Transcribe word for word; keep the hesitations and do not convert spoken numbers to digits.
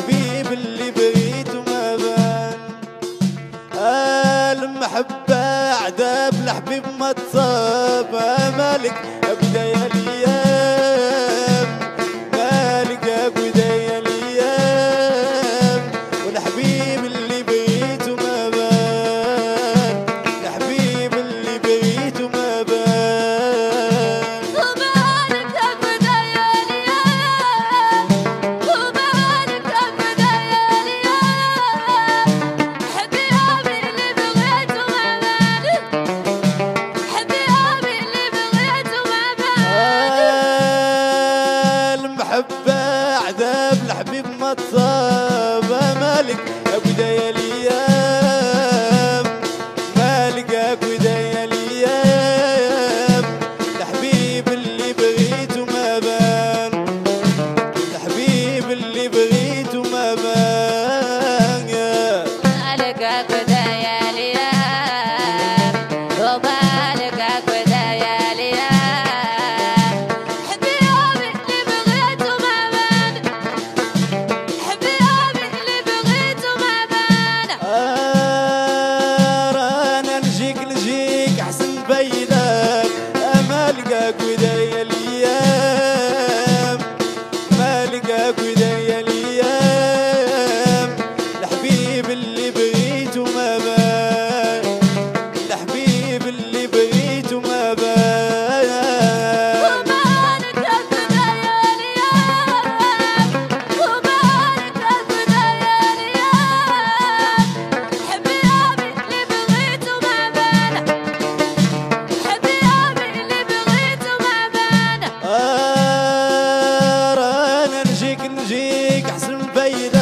الحبيب اللي بغيته ما بان. المحبة عذاب الحبيب ما تصاب. مالك يا بداية الأيام، مالك يا بداية الأيام، والحبيب اللي بغيته ما بان، الحبيب اللي بغيته ما بان. ومالك يا بداية الأيام، ومالك يا بداية الأيام، حبيبي اللي بغيته ما بان، حبيبي اللي بغيته ما بان. المحبة عذاب الحبيب ما تصاب. مالك يا بداية الأيام، مالك يا بداية الأيام، الحبيب اللي بغيته ما بان، الحبيب اللي بغيته ما بان. مالك يا بداية الأيام، ومالك يا بداية الأيام، حبيبي اللي بغيته ما بان، حبيبي اللي بغيته ما بان. رانا نجيك نجيك احسن بيدك. مالك يا بداية الأيام، مالك يا بداية الأيام، الحبيب اللي بغيته ما بان، الحبيب اللي بغيته ما بان. ومالك يا بداية الأيام، ومالك يا بداية الأيام، حبيبي اللي بغيته ما بان، حبيبي اللي بغيته ما بان. رانا نجيك نجيك احسن بيدك.